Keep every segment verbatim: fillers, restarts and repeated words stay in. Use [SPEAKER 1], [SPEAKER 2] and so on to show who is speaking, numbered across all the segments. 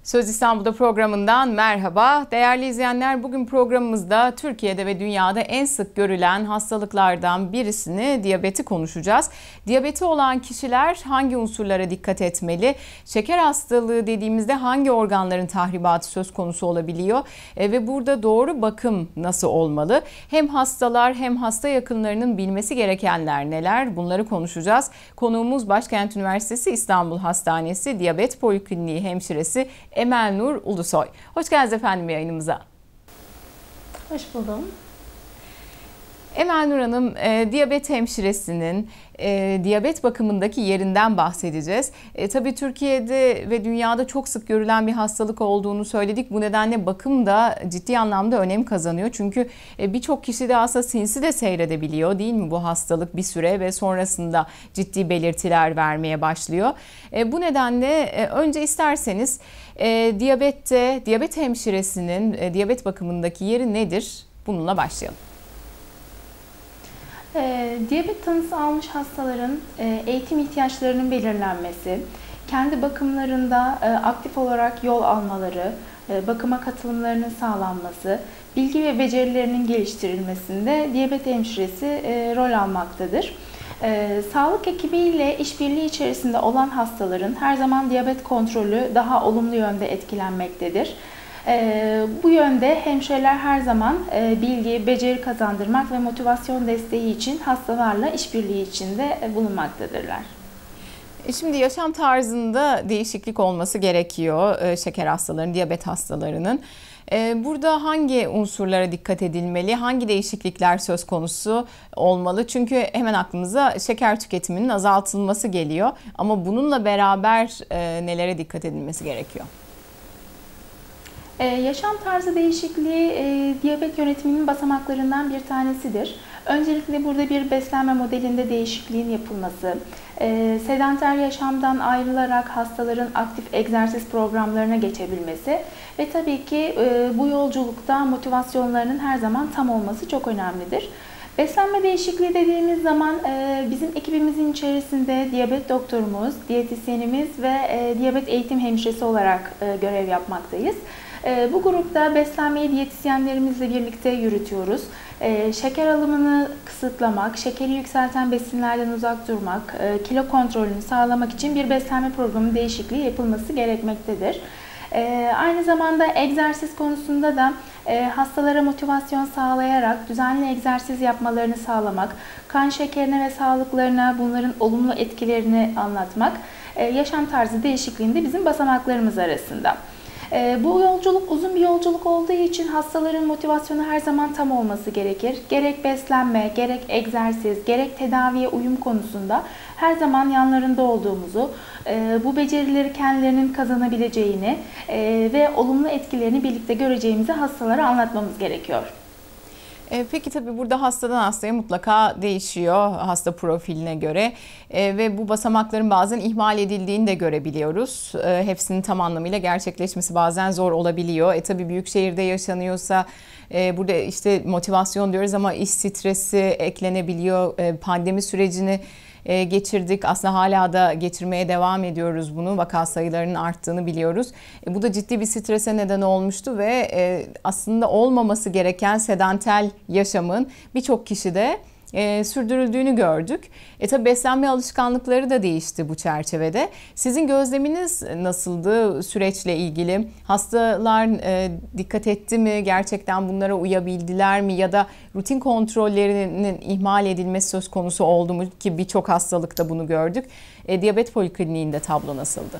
[SPEAKER 1] Söz İstanbul'da programından merhaba. Değerli izleyenler, bugün programımızda Türkiye'de ve dünyada en sık görülen hastalıklardan birisini, diyabeti konuşacağız. Diyabeti olan kişiler hangi unsurlara dikkat etmeli? Şeker hastalığı dediğimizde hangi organların tahribatı söz konusu olabiliyor? E, ve burada doğru bakım nasıl olmalı? Hem hastalar hem hasta yakınlarının bilmesi gerekenler neler? Bunları konuşacağız. Konuğumuz Başkent Üniversitesi İstanbul Hastanesi Diyabet Polikliniği hemşiresi Emel Nur Ulusoy. Hoş geldiniz efendim yayınımıza.
[SPEAKER 2] Hoş buldum.
[SPEAKER 1] Emel Nur Hanım, e, diyabet hemşiresinin e, diyabet bakımındaki yerinden bahsedeceğiz. E, tabii Türkiye'de ve dünyada çok sık görülen bir hastalık olduğunu söyledik. Bu nedenle bakım da ciddi anlamda önem kazanıyor. Çünkü e, birçok kişi de aslında sinsi de seyredebiliyor, değil mi bu hastalık bir süre ve sonrasında ciddi belirtiler vermeye başlıyor. E, bu nedenle e, önce isterseniz e, diyabette, diyabet hemşiresinin e, diyabet bakımındaki yeri nedir? Bununla başlayalım.
[SPEAKER 2] E, diyabet tanısı almış hastaların e, eğitim ihtiyaçlarının belirlenmesi, kendi bakımlarında e, aktif olarak yol almaları, e, bakıma katılımlarının sağlanması, bilgi ve becerilerinin geliştirilmesinde diyabet hemşiresi e, rol almaktadır. E, sağlık ekibiyle işbirliği içerisinde olan hastaların her zaman diyabet kontrolü daha olumlu yönde etkilenmektedir. Ee, bu yönde hemşireler her zaman e, bilgi, beceri kazandırmak ve motivasyon desteği için hastalarla işbirliği içinde bulunmaktadırlar.
[SPEAKER 1] Şimdi yaşam tarzında değişiklik olması gerekiyor e, şeker hastalarının, diyabet hastalarının. E, burada hangi unsurlara dikkat edilmeli, hangi değişiklikler söz konusu olmalı? Çünkü hemen aklımıza şeker tüketiminin azaltılması geliyor. Ama bununla beraber e, nelere dikkat edilmesi gerekiyor?
[SPEAKER 2] Ee, yaşam tarzı değişikliği e, diyabet yönetiminin basamaklarından bir tanesidir. Öncelikle burada bir beslenme modelinde değişikliğin yapılması, e, sedanter yaşamdan ayrılarak hastaların aktif egzersiz programlarına geçebilmesi ve tabii ki e, bu yolculukta motivasyonlarının her zaman tam olması çok önemlidir. Beslenme değişikliği dediğimiz zaman e, bizim ekibimizin içerisinde diyabet doktorumuz, diyetisyenimiz ve e, diyabet eğitim hemşiresi olarak e, görev yapmaktayız. Bu grupta beslenmeyi diyetisyenlerimizle birlikte yürütüyoruz. Şeker alımını kısıtlamak, şekeri yükselten besinlerden uzak durmak, kilo kontrolünü sağlamak için bir beslenme programı değişikliği yapılması gerekmektedir. Aynı zamanda egzersiz konusunda da hastalara motivasyon sağlayarak düzenli egzersiz yapmalarını sağlamak, kan şekerine ve sağlıklarına bunların olumlu etkilerini anlatmak, yaşam tarzı değişikliğinde bizim basamaklarımız arasında. Bu yolculuk uzun bir yolculuk olduğu için hastaların motivasyonu her zaman tam olması gerekir. Gerek beslenme, gerek egzersiz, gerek tedaviye uyum konusunda her zaman yanlarında olduğumuzu, bu becerileri kendilerinin kazanabileceğini ve olumlu etkilerini birlikte göreceğimizi hastalara anlatmamız gerekiyor.
[SPEAKER 1] Peki tabii burada hastadan hastaya mutlaka değişiyor hasta profiline göre e, ve bu basamakların bazen ihmal edildiğini de görebiliyoruz. E, hepsinin tam anlamıyla gerçekleşmesi bazen zor olabiliyor. E tabii büyük şehirde yaşanıyorsa e, burada işte motivasyon diyoruz ama iş stresi eklenebiliyor. E, pandemi sürecini E, geçirdik. Aslında hala da geçirmeye devam ediyoruz bunu. Vaka sayılarının arttığını biliyoruz. E, bu da ciddi bir strese neden olmuştu ve e, aslında olmaması gereken sedantel yaşamın birçok kişide e, sürdürüldüğünü gördük. E tabi beslenme alışkanlıkları da değişti bu çerçevede. Sizin gözleminiz nasıldı süreçle ilgili? Hastalar e, dikkat etti mi? Gerçekten bunlara uyabildiler mi? Ya da rutin kontrollerinin ihmal edilmesi söz konusu oldu mu? Ki birçok hastalıkta bunu gördük. E, diyabet polikliniğinde tablo nasıldı?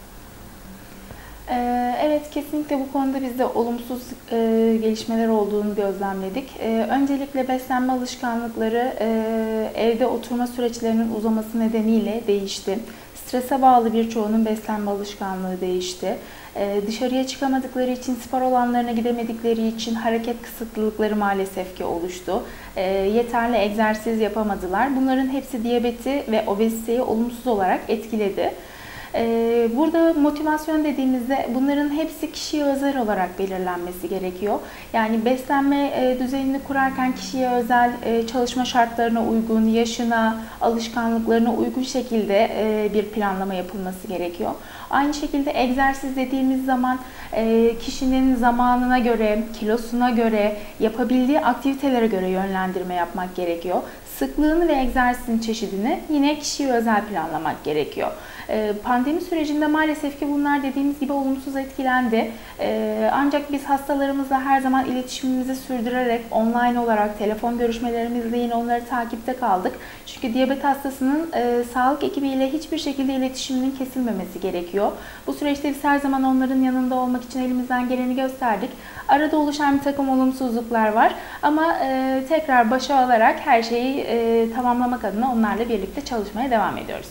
[SPEAKER 2] Evet, kesinlikle bu konuda biz de olumsuz e, gelişmeler olduğunu gözlemledik. E, öncelikle beslenme alışkanlıkları e, evde oturma süreçlerinin uzaması nedeniyle değişti. Strese bağlı birçoğunun beslenme alışkanlığı değişti. E, dışarıya çıkamadıkları için, spor alanlarına gidemedikleri için hareket kısıtlılıkları maalesef ki oluştu. E, yeterli egzersiz yapamadılar. Bunların hepsi diyabeti ve obeziteyi olumsuz olarak etkiledi. Burada motivasyon dediğimizde bunların hepsi kişiye özel olarak belirlenmesi gerekiyor. Yani beslenme düzenini kurarken kişiye özel, çalışma şartlarına uygun, yaşına, alışkanlıklarına uygun şekilde bir planlama yapılması gerekiyor. Aynı şekilde egzersiz dediğimiz zaman kişinin zamanına göre, kilosuna göre, yapabildiği aktivitelere göre yönlendirme yapmak gerekiyor. Sıklığını ve egzersizin çeşidini yine kişiye özel planlamak gerekiyor. Pandemi sürecinde maalesef ki bunlar dediğimiz gibi olumsuz etkilendi. Ancak biz hastalarımızla her zaman iletişimimizi sürdürerek online olarak telefon görüşmelerimizle yine onları takipte kaldık. Çünkü diyabet hastasının sağlık ekibiyle hiçbir şekilde iletişiminin kesilmemesi gerekiyor. Bu süreçte biz her zaman onların yanında olmak için elimizden geleni gösterdik. Arada oluşan bir takım olumsuzluklar var ama tekrar başa alarak her şeyi tamamlamak adına onlarla birlikte çalışmaya devam ediyoruz.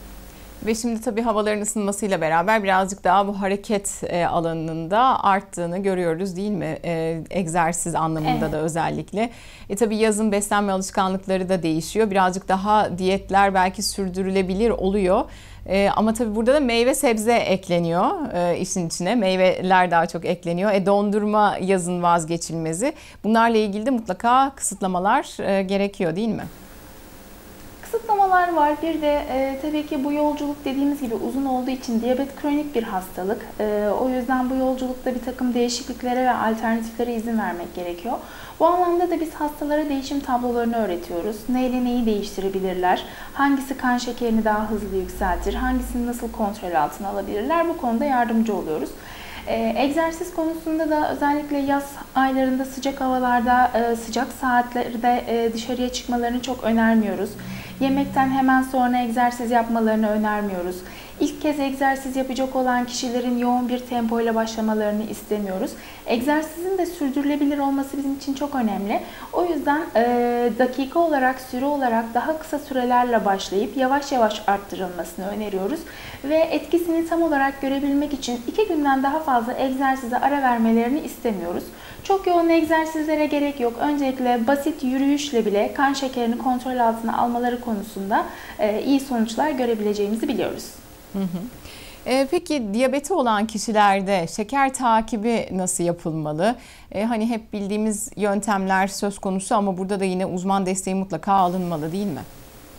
[SPEAKER 1] Ve şimdi tabii havaların ısınmasıyla beraber birazcık daha bu hareket alanının da arttığını görüyoruz değil mi? E, egzersiz anlamında evet. da özellikle. E tabii yazın beslenme alışkanlıkları da değişiyor. Birazcık daha diyetler belki sürdürülebilir oluyor. E, ama tabii burada da meyve sebze ekleniyor e, işin içine. Meyveler daha çok ekleniyor. E, dondurma yazın vazgeçilmezi. Bunlarla ilgili de mutlaka kısıtlamalar e, gerekiyor değil mi?
[SPEAKER 2] Kısıtlamalar var. Bir de e, tabii ki bu yolculuk dediğimiz gibi uzun olduğu için diyabet kronik bir hastalık. E, o yüzden bu yolculukta bir takım değişikliklere ve alternatiflere izin vermek gerekiyor. Bu anlamda da biz hastalara değişim tablolarını öğretiyoruz. Neyle neyi değiştirebilirler? Hangisi kan şekerini daha hızlı yükseltir? Hangisini nasıl kontrol altına alabilirler? Bu konuda yardımcı oluyoruz. E, egzersiz konusunda da özellikle yaz aylarında sıcak havalarda, e, sıcak saatlerde e, dışarıya çıkmalarını çok önermiyoruz. Yemekten hemen sonra egzersiz yapmalarını önermiyoruz. İlk kez egzersiz yapacak olan kişilerin yoğun bir tempoyla başlamalarını istemiyoruz. Egzersizin de sürdürülebilir olması bizim için çok önemli. O yüzden e, dakika olarak, süre olarak daha kısa sürelerle başlayıp yavaş yavaş arttırılmasını öneriyoruz. Ve etkisini tam olarak görebilmek için iki günden daha fazla egzersize ara vermelerini istemiyoruz. Çok yoğun egzersizlere gerek yok. Öncelikle basit yürüyüşle bile kan şekerini kontrol altına almaları konusunda e, iyi sonuçlar görebileceğimizi biliyoruz.
[SPEAKER 1] Hı hı. E, peki diyabeti olan kişilerde şeker takibi nasıl yapılmalı? E, hani hep bildiğimiz yöntemler söz konusu ama burada da yine uzman desteği mutlaka alınmalı değil mi?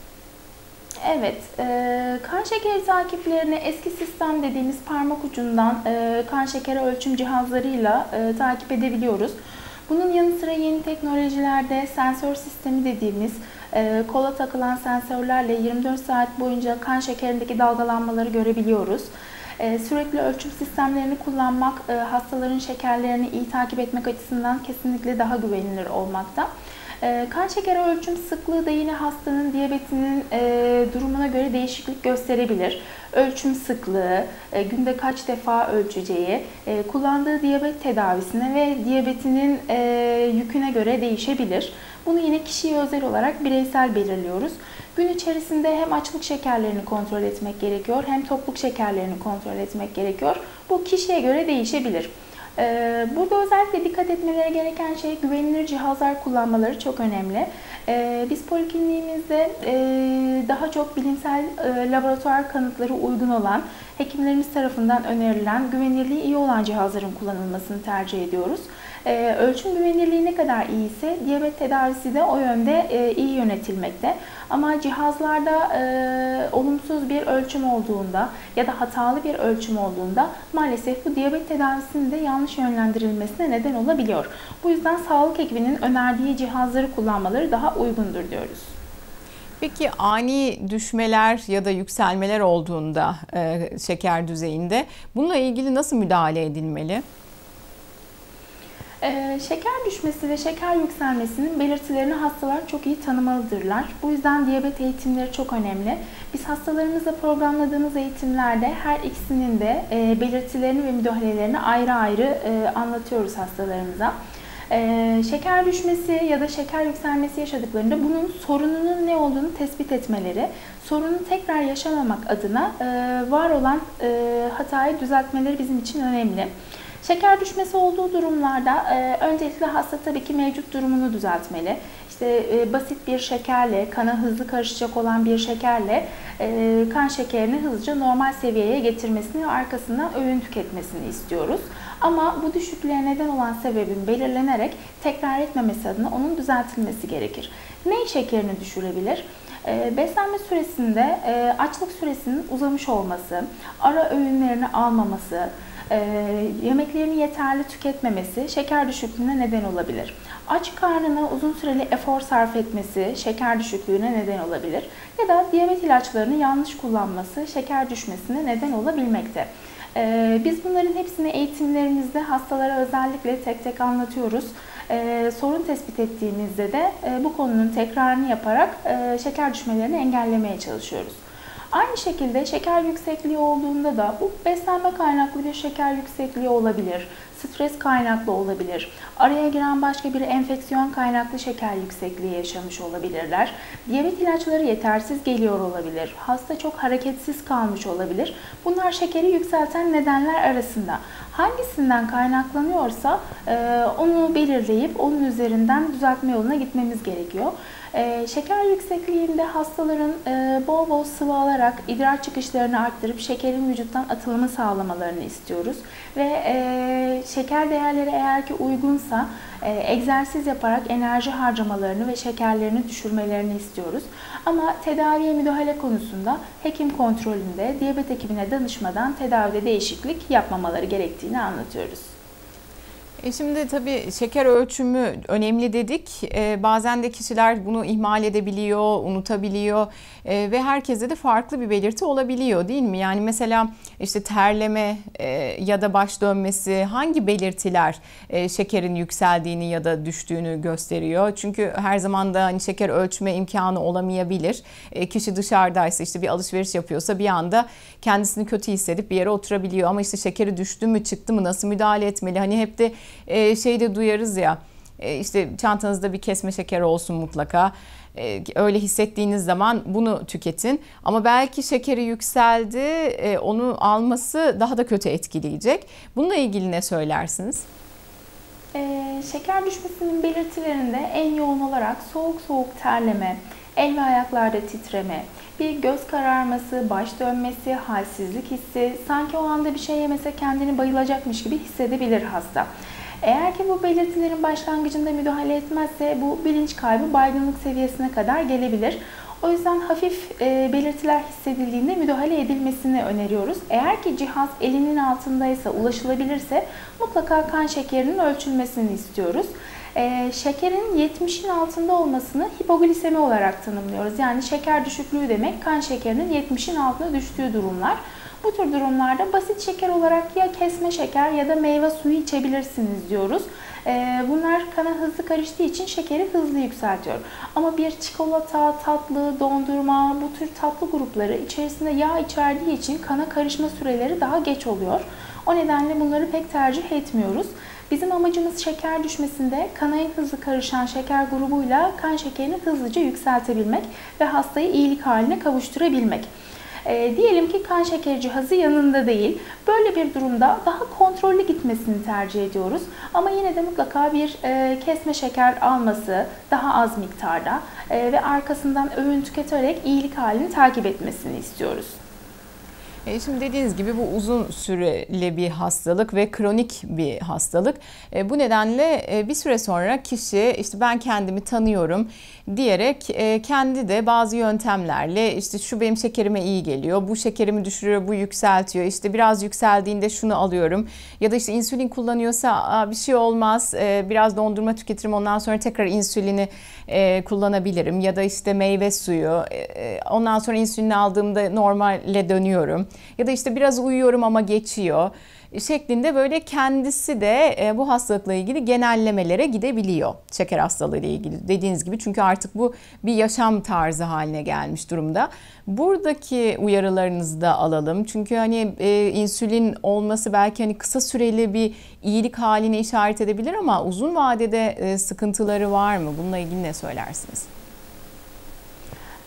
[SPEAKER 2] Evet, e, kan şekeri takiplerini eski sistem dediğimiz parmak ucundan e, kan şekeri ölçüm cihazlarıyla e, takip edebiliyoruz. Bunun yanı sıra yeni teknolojilerde sensör sistemi dediğimiz e, kola takılan sensörlerle yirmi dört saat boyunca kan şekerindeki dalgalanmaları görebiliyoruz. E, sürekli ölçüm sistemlerini kullanmak e, hastaların şekerlerini iyi takip etmek açısından kesinlikle daha güvenilir olmakta. E, kan şekeri ölçüm sıklığı da yine hastanın diyabetinin e, durumuna göre değişiklik gösterebilir. Ölçüm sıklığı, e, günde kaç defa ölçeceği, e, kullandığı diyabet tedavisine ve diyabetinin e, yüküne göre değişebilir. Bunu yine kişiye özel olarak bireysel belirliyoruz. Gün içerisinde hem açlık şekerlerini kontrol etmek gerekiyor, hem tokluk şekerlerini kontrol etmek gerekiyor. Bu kişiye göre değişebilir. Burada özellikle dikkat etmeleri gereken şey güvenilir cihazlar kullanmaları çok önemli. Biz polikliniğimizde daha çok bilimsel laboratuvar kanıtları uygun olan, hekimlerimiz tarafından önerilen, güvenilirliği iyi olan cihazların kullanılmasını tercih ediyoruz. Ölçüm güvenilirliği ne kadar iyiyse diyabet tedavisi de o yönde iyi yönetilmekte. Ama cihazlarda e, olumsuz bir ölçüm olduğunda ya da hatalı bir ölçüm olduğunda maalesef bu diyabet tedavisinin de yanlış yönlendirilmesine neden olabiliyor. Bu yüzden sağlık ekibinin önerdiği cihazları kullanmaları daha uygundur diyoruz.
[SPEAKER 1] Peki ani düşmeler ya da yükselmeler olduğunda e, şeker düzeyinde bununla ilgili nasıl müdahale edilmeli?
[SPEAKER 2] Ee, şeker düşmesi ve şeker yükselmesinin belirtilerini hastalar çok iyi tanımalıdırlar. Bu yüzden diyabet eğitimleri çok önemli. Biz hastalarımızla programladığımız eğitimlerde her ikisinin de e, belirtilerini ve müdahalelerini ayrı ayrı e, anlatıyoruz hastalarımıza. Ee, şeker düşmesi ya da şeker yükselmesi yaşadıklarında bunun sorununun ne olduğunu tespit etmeleri, sorunu tekrar yaşamamak adına e, var olan e, hatayı düzeltmeleri bizim için önemli. Şeker düşmesi olduğu durumlarda e, öncelikle hasta tabii ki mevcut durumunu düzeltmeli. İşte işte e, basit bir şekerle, kana hızlı karışacak olan bir şekerle e, kan şekerini hızlıca normal seviyeye getirmesini ve arkasından öğün tüketmesini istiyoruz. Ama bu düşüklüğe neden olan sebebin belirlenerek tekrar etmemesi adına onun düzeltilmesi gerekir. Ne şekerini düşürebilir? Beslenme süresinde açlık süresinin uzamış olması, ara öğünlerini almaması, yemeklerini yeterli tüketmemesi şeker düşüklüğüne neden olabilir. Aç karnına uzun süreli efor sarf etmesi şeker düşüklüğüne neden olabilir. Ya da diyabet ilaçlarını yanlış kullanması şeker düşmesine neden olabilmekte. Biz bunların hepsini eğitimlerimizde hastalara özellikle tek tek anlatıyoruz. Ee, sorun tespit ettiğimizde de e, bu konunun tekrarını yaparak e, şeker düşmelerini engellemeye çalışıyoruz. Aynı şekilde şeker yüksekliği olduğunda da bu beslenme kaynaklı bir şeker yüksekliği olabilir, stres kaynaklı olabilir, araya giren başka bir enfeksiyon kaynaklı şeker yüksekliği yaşamış olabilirler, diyabet ilaçları yetersiz geliyor olabilir, hasta çok hareketsiz kalmış olabilir. Bunlar şekeri yükselten nedenler arasında. Hangisinden kaynaklanıyorsa onu belirleyip onun üzerinden düzeltme yoluna gitmemiz gerekiyor. Şeker yüksekliğinde hastaların bol bol sıvı alarak idrar çıkışlarını arttırıp şekerin vücuttan atılımı sağlamalarını istiyoruz. Ve şeker değerleri eğer ki uygunsa egzersiz yaparak enerji harcamalarını ve şekerlerini düşürmelerini istiyoruz. Ama tedaviye müdahale konusunda hekim kontrolünde diyabet hekimine danışmadan tedavide değişiklik yapmamaları gerektiğini anlatıyoruz.
[SPEAKER 1] E şimdi tabii şeker ölçümü önemli dedik. E, bazen de kişiler bunu ihmal edebiliyor, unutabiliyor e, ve herkeste de farklı bir belirti olabiliyor, değil mi? Yani mesela işte terleme e, ya da baş dönmesi hangi belirtiler e, şekerin yükseldiğini ya da düştüğünü gösteriyor? Çünkü her zaman da hani şeker ölçme imkanı olamayabilir. E, kişi dışarıdaysa işte bir alışveriş yapıyorsa bir anda kendisini kötü hissedip bir yere oturabiliyor. Ama işte şekeri düştü mü, çıktı mı, nasıl müdahale etmeli? Hani hep de Ee, şeyde duyarız ya, işte çantanızda bir kesme şeker olsun mutlaka. Ee, öyle hissettiğiniz zaman bunu tüketin. Ama belki şekeri yükseldi, e, onu alması daha da kötü etkileyecek. Bununla ilgili ne söylersiniz?
[SPEAKER 2] Ee, şeker düşmesinin belirtilerinde en yoğun olarak soğuk soğuk terleme, el ve ayaklarda titreme, bir göz kararması, baş dönmesi, halsizlik hissi, sanki o anda bir şey yemese kendini bayılacakmış gibi hissedebilir hasta. Eğer ki bu belirtilerin başlangıcında müdahale etmezse bu bilinç kaybı baygınlık seviyesine kadar gelebilir. O yüzden hafif e, belirtiler hissedildiğinde müdahale edilmesini öneriyoruz. Eğer ki cihaz elinin altındaysa, ulaşılabilirse mutlaka kan şekerinin ölçülmesini istiyoruz. E, şekerin yetmişin altında olmasını hipoglisemi olarak tanımlıyoruz. Yani şeker düşüklüğü demek kan şekerinin yetmişin altına düştüğü durumlar. Bu tür durumlarda basit şeker olarak ya kesme şeker ya da meyve suyu içebilirsiniz diyoruz. Bunlar kana hızlı karıştığı için şekeri hızlı yükseltiyor. Ama bir çikolata, tatlı, dondurma, bu tür tatlı grupları içerisinde yağ içerdiği için kana karışma süreleri daha geç oluyor. O nedenle bunları pek tercih etmiyoruz. Bizim amacımız şeker düşmesinde kana en hızlı karışan şeker grubuyla kan şekerini hızlıca yükseltebilmek ve hastayı iyilik haline kavuşturabilmek. E, diyelim ki kan şeker cihazı yanında değil. Böyle bir durumda daha kontrollü gitmesini tercih ediyoruz. Ama yine de mutlaka bir e, kesme şeker alması daha az miktarda e, ve arkasından öğün tüketerek iyilik halini takip etmesini istiyoruz.
[SPEAKER 1] Şimdi dediğiniz gibi bu uzun süreli bir hastalık ve kronik bir hastalık. Bu nedenle bir süre sonra kişi işte ben kendimi tanıyorum diyerek kendi de bazı yöntemlerle işte şu benim şekerime iyi geliyor, bu şekerimi düşürüyor, bu yükseltiyor, işte biraz yükseldiğinde şunu alıyorum ya da işte insülin kullanıyorsa bir şey olmaz, biraz dondurma tüketirim ondan sonra tekrar insülini kullanabilirim ya da işte meyve suyu, ondan sonra insülini aldığımda normale dönüyorum. Ya da işte biraz uyuyorum ama geçiyor şeklinde böyle kendisi de bu hastalıkla ilgili genellemelere gidebiliyor. Şeker hastalığı ile ilgili dediğiniz gibi, çünkü artık bu bir yaşam tarzı haline gelmiş durumda. Buradaki uyarılarınızı da alalım. Çünkü hani e, insülin olması belki hani kısa süreli bir iyilik haline işaret edebilir ama uzun vadede e, sıkıntıları var mı? Bununla ilgili ne söylersiniz?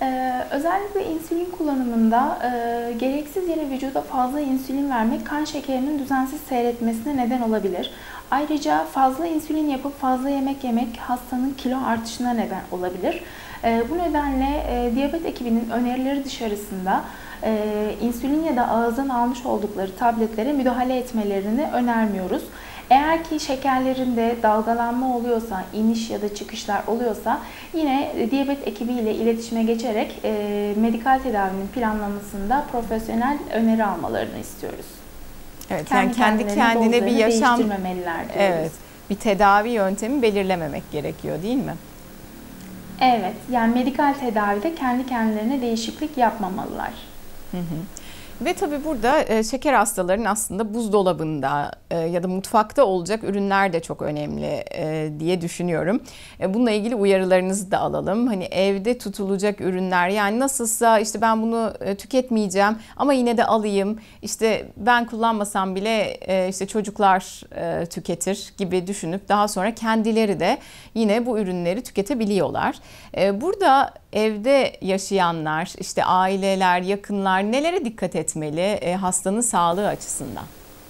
[SPEAKER 2] Ee, özellikle insülin kullanımında e, gereksiz yere vücuda fazla insülin vermek kan şekerinin düzensiz seyretmesine neden olabilir. Ayrıca fazla insülin yapıp fazla yemek yemek hastanın kilo artışına neden olabilir. E, bu nedenle e, diyabet ekibinin önerileri dışarısında e, insülin ya da ağızdan almış oldukları tabletlere müdahale etmelerini önermiyoruz. Eğer ki şekerlerinde dalgalanma oluyorsa, iniş ya da çıkışlar oluyorsa yine diyabet ekibiyle iletişime geçerek e, medikal tedavinin planlamasında profesyonel öneri almalarını istiyoruz.
[SPEAKER 1] Evet, kendi yani kendi kendine bir yaşam, evet, bir tedavi yöntemi belirlememek gerekiyor, değil mi?
[SPEAKER 2] Evet, yani medikal tedavide kendi kendilerine değişiklik yapmamalılar.
[SPEAKER 1] Hı hı. Ve tabii burada e, şeker hastalarının aslında buzdolabında e, ya da mutfakta olacak ürünler de çok önemli e, diye düşünüyorum. E, bununla ilgili uyarılarınızı da alalım. Hani evde tutulacak ürünler, yani nasılsa işte ben bunu e, tüketmeyeceğim ama yine de alayım. İşte ben kullanmasam bile e, işte çocuklar e, tüketir gibi düşünüp daha sonra kendileri de yine bu ürünleri tüketebiliyorlar. E, burada evde yaşayanlar, işte aileler, yakınlar nelere dikkat etmeli e, hastanın sağlığı açısından?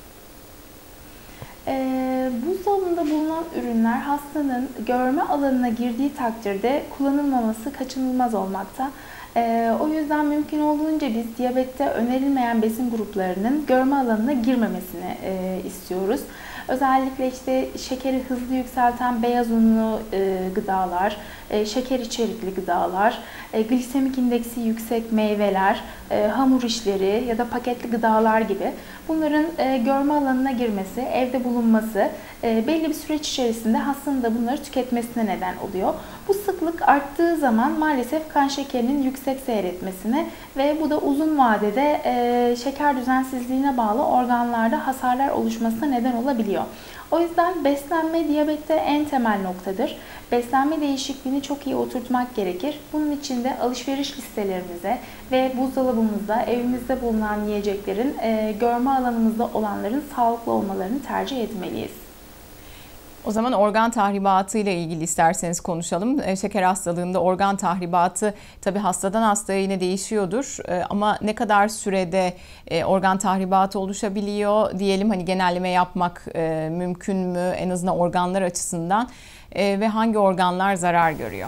[SPEAKER 2] E, buzdolabında bulunan ürünler hastanın görme alanına girdiği takdirde kullanılmaması kaçınılmaz olmakta. E, o yüzden mümkün olduğunca biz diyabette önerilmeyen besin gruplarının görme alanına girmemesini e, istiyoruz. Özellikle işte şekeri hızlı yükselten beyaz unlu e, gıdalar, e, şeker içerikli gıdalar, e, glisemik indeksi yüksek meyveler, e, hamur işleri ya da paketli gıdalar gibi bunların e, görme alanına girmesi, evde bulunması e, belli bir süreç içerisinde hastanın da bunları tüketmesine neden oluyor. Bu sıklık arttığı zaman maalesef kan şekerinin yüksek seyretmesine ve bu da uzun vadede e, şeker düzensizliğine bağlı organlarda hasarlar oluşmasına neden olabiliyor. O yüzden beslenme diyabette en temel noktadır. Beslenme değişikliğini çok iyi oturtmak gerekir. Bunun için de alışveriş listelerimize ve buzdolabımızda, evimizde bulunan yiyeceklerin e, görme alanımızda olanların sağlıklı olmalarını tercih etmeliyiz.
[SPEAKER 1] O zaman organ tahribatı ile ilgili isterseniz konuşalım. Şeker hastalığında organ tahribatı tabii hastadan hastaya yine değişiyordur. Ama ne kadar sürede organ tahribatı oluşabiliyor diyelim, hani genelleme yapmak mümkün mü en azından organlar açısından ve hangi organlar zarar görüyor?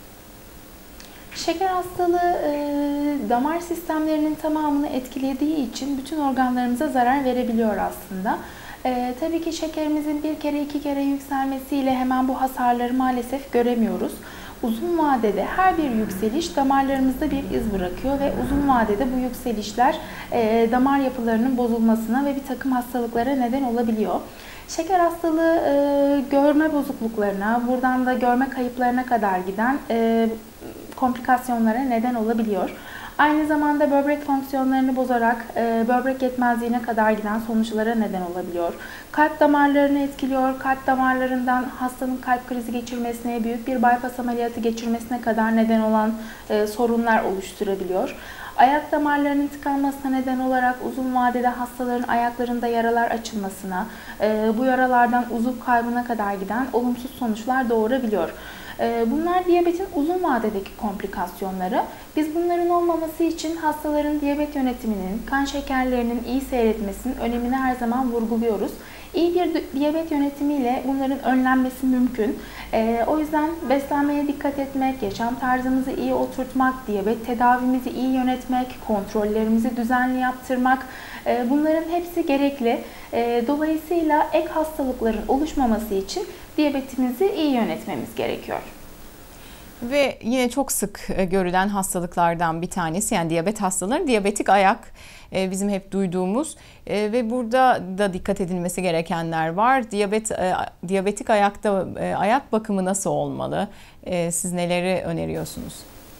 [SPEAKER 2] Şeker hastalığı damar sistemlerinin tamamını etkilediği için bütün organlarımıza zarar verebiliyor aslında. Ee, tabii ki şekerimizin bir kere iki kere yükselmesiyle hemen bu hasarları maalesef göremiyoruz. Uzun vadede her bir yükseliş damarlarımızda bir iz bırakıyor ve uzun vadede bu yükselişler e, damar yapılarının bozulmasına ve bir takım hastalıklara neden olabiliyor. Şeker hastalığı e, görme bozukluklarına, buradan da görme kayıplarına kadar giden e, komplikasyonlara neden olabiliyor. Aynı zamanda böbrek fonksiyonlarını bozarak e, böbrek yetmezliğine kadar giden sonuçlara neden olabiliyor. Kalp damarlarını etkiliyor. Kalp damarlarından hastanın kalp krizi geçirmesine, büyük bir bypass ameliyatı geçirmesine kadar neden olan e, sorunlar oluşturabiliyor. Ayak damarlarının tıkanmasına neden olarak uzun vadede hastaların ayaklarında yaralar açılmasına, e, bu yaralardan uzuv kaybına kadar giden olumsuz sonuçlar doğurabiliyor. Bunlar diyabetin uzun vadedeki komplikasyonları. Biz bunların olmaması için hastaların diyabet yönetiminin, kan şekerlerinin iyi seyretmesinin önemini her zaman vurguluyoruz. İyi bir diyabet yönetimiyle bunların önlenmesi mümkün. O yüzden beslenmeye dikkat etmek, yaşam tarzımızı iyi oturtmak, diyabet tedavimizi iyi yönetmek, kontrollerimizi düzenli yaptırmak, bunların hepsi gerekli. Dolayısıyla ek hastalıkların oluşmaması için diyabetimizi iyi yönetmemiz gerekiyor.
[SPEAKER 1] Ve yine çok sık görülen hastalıklardan bir tanesi, yani diyabet hastaları, diyabetik ayak, bizim hep duyduğumuz ve burada da dikkat edilmesi gerekenler var. Diyabet, diyabetik ayakta ayak bakımı nasıl olmalı? Siz neleri öneriyorsunuz?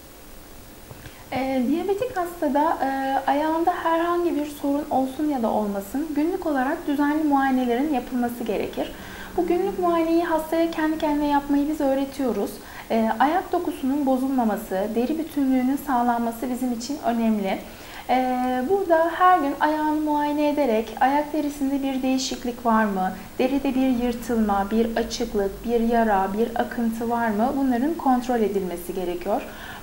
[SPEAKER 2] E, diyabetik hastada e, ayağında herhangi bir sorun olsun ya da olmasın günlük olarak düzenli muayenelerin yapılması gerekir. Bu günlük muayeneyi hastaya kendi kendine yapmayı biz öğretiyoruz. E, ayak dokusunun bozulmaması, deri bütünlüğünün sağlanması bizim için önemli. E, burada her gün ayağını muayene ederek ayak derisinde bir değişiklik var mı, deride bir yırtılma, bir açıklık, bir yara, bir akıntı var mı, bunların kontrol edilmesi gerekiyor.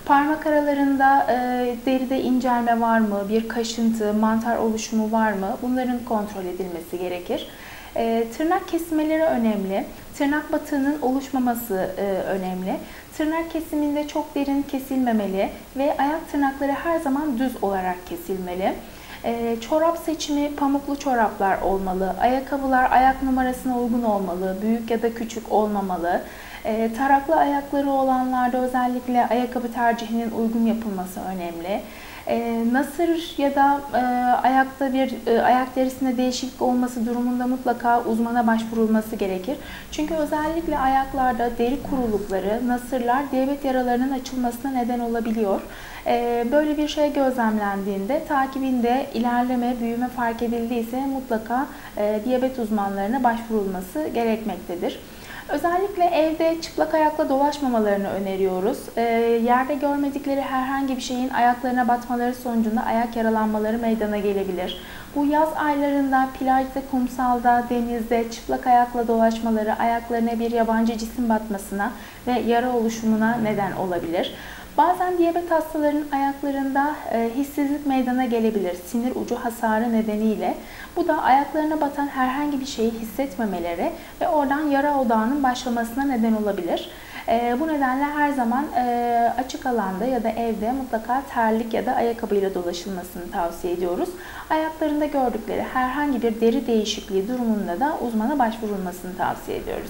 [SPEAKER 2] Parmak aralarında e, deride incelme var mı, bir kaşıntı, mantar oluşumu var mı? Bunların kontrol edilmesi gerekir. E, tırnak kesilmeleri önemli. Tırnak batığının oluşmaması e, önemli. Tırnak kesiminde çok derin kesilmemeli ve ayak tırnakları her zaman düz olarak kesilmeli. E, çorap seçimi pamuklu çoraplar olmalı. Ayakkabılar ayak numarasına uygun olmalı. Büyük ya da küçük olmamalı. E, taraklı ayakları olanlarda özellikle ayakkabı tercihinin uygun yapılması önemli. E, nasır ya da e, ayakta bir e, ayak derisinde değişiklik olması durumunda mutlaka uzmana başvurulması gerekir. Çünkü özellikle ayaklarda deri kurulukları, nasırlar diyabet yaralarının açılmasına neden olabiliyor. E, böyle bir şey gözlemlendiğinde takibinde ilerleme, büyüme fark edildiyse mutlaka e, diyabet uzmanlarına başvurulması gerekmektedir. Özellikle evde çıplak ayakla dolaşmamalarını öneriyoruz. E, yerde görmedikleri herhangi bir şeyin ayaklarına batmaları sonucunda ayak yaralanmaları meydana gelebilir. Bu yaz aylarında plajda, kumsalda, denizde çıplak ayakla dolaşmaları ayaklarına bir yabancı cisim batmasına ve yara oluşumuna neden olabilir. Bazen diyabet hastalarının ayaklarında e, hissizlik meydana gelebilir sinir ucu hasarı nedeniyle. Bu da ayaklarına batan herhangi bir şeyi hissetmemeleri ve oradan yara odağının başlamasına neden olabilir. E, bu nedenle her zaman e, açık alanda ya da evde mutlaka terlik ya da ayakkabıyla dolaşılmasını tavsiye ediyoruz. Ayaklarında gördükleri herhangi bir deri değişikliği durumunda da uzmana başvurulmasını tavsiye ediyoruz.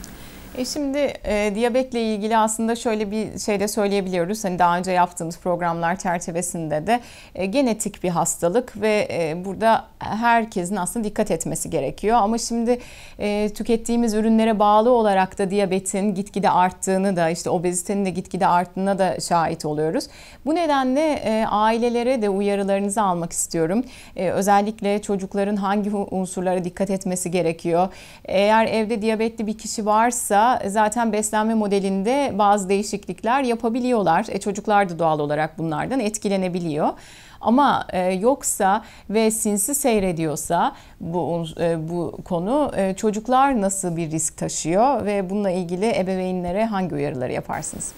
[SPEAKER 1] E şimdi e, diyabetle ilgili aslında şöyle bir şey de söyleyebiliyoruz. Hani daha önce yaptığımız programlar çerçevesinde de e, genetik bir hastalık ve e, burada herkesin aslında dikkat etmesi gerekiyor. Ama şimdi e, tükettiğimiz ürünlere bağlı olarak da diyabetin gitgide arttığını da işte obezitenin de gitgide arttığına da şahit oluyoruz. Bu nedenle e, ailelere de uyarılarınızı almak istiyorum. E, özellikle çocukların hangi unsurlara dikkat etmesi gerekiyor? Eğer evde diyabetli bir kişi varsa zaten beslenme modelinde bazı değişiklikler yapabiliyorlar. E, çocuklar da doğal olarak bunlardan etkilenebiliyor. Ama e, yoksa ve sinsi seyrediyorsa bu e, bu konu e, çocuklar nasıl bir risk taşıyor ve bununla ilgili ebeveynlere hangi uyarıları yaparsınız?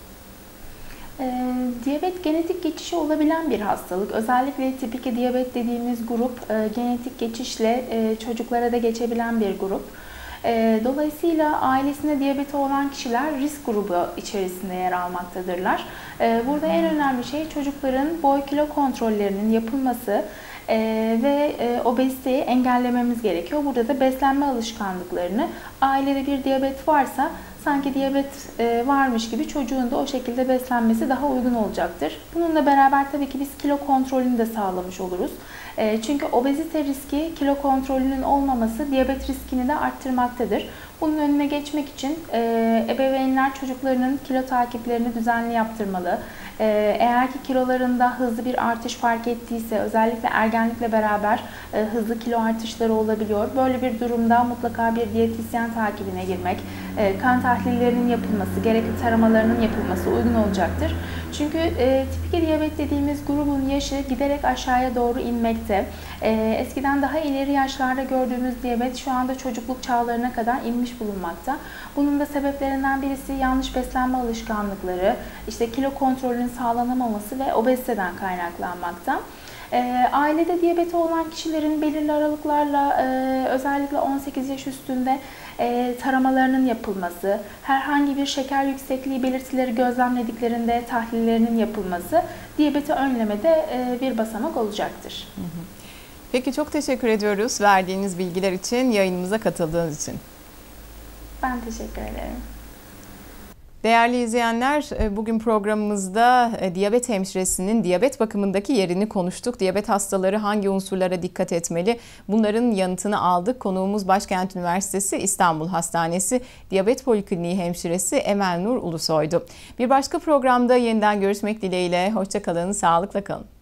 [SPEAKER 2] E, diyabet genetik geçişi olabilen bir hastalık. Özellikle tip iki diyabet dediğimiz grup e, genetik geçişle e, çocuklara da geçebilen bir grup. Dolayısıyla ailesinde diyabeti olan kişiler risk grubu içerisinde yer almaktadırlar. Burada en önemli şey çocukların boy kilo kontrollerinin yapılması ve obeziteyi engellememiz gerekiyor. Burada da beslenme alışkanlıklarını ailede bir diyabet varsa sanki diyabet varmış gibi çocuğun da o şekilde beslenmesi daha uygun olacaktır. Bununla beraber tabii ki biz kilo kontrolünü de sağlamış oluruz. Çünkü obezite riski kilo kontrolünün olmaması diyabet riskini de arttırmaktadır. Bunun önüne geçmek için ebeveynler çocuklarının kilo takiplerini düzenli yaptırmalı. Eğer ki kilolarında hızlı bir artış fark ettiyse, özellikle ergenlikle beraber hızlı kilo artışları olabiliyor. Böyle bir durumda mutlaka bir diyetisyen takibine girmek, kan tahlillerinin yapılması, gerekli taramalarının yapılması uygun olacaktır. Çünkü tip iki diyabet dediğimiz grubun yaşı giderek aşağıya doğru inmekte. Eskiden daha ileri yaşlarda gördüğümüz diyabet şu anda çocukluk çağlarına kadar inmiş bulunmakta. Bunun da sebeplerinden birisi yanlış beslenme alışkanlıkları, işte kilo kontrolünün sağlanamaması ve obeziteden kaynaklanmakta. E, ailede diyabeti olan kişilerin belirli aralıklarla e, özellikle on sekiz yaş üstünde e, taramalarının yapılması, herhangi bir şeker yüksekliği belirtileri gözlemlediklerinde tahlillerinin yapılması diyabeti önlemede e, bir basamak olacaktır.
[SPEAKER 1] Hı hı. Peki çok teşekkür ediyoruz verdiğiniz bilgiler için, yayınımıza katıldığınız için.
[SPEAKER 2] Ben teşekkür ederim.
[SPEAKER 1] Değerli izleyenler, bugün programımızda diyabet hemşiresinin diyabet bakımındaki yerini konuştuk. Diyabet hastaları hangi unsurlara dikkat etmeli? Bunların yanıtını aldık. Konuğumuz Başkent Üniversitesi İstanbul Hastanesi Diyabet Polikliniği hemşiresi Emel Nur Ulusoy'du. Bir başka programda yeniden görüşmek dileğiyle. Hoşça kalın, sağlıkla kalın.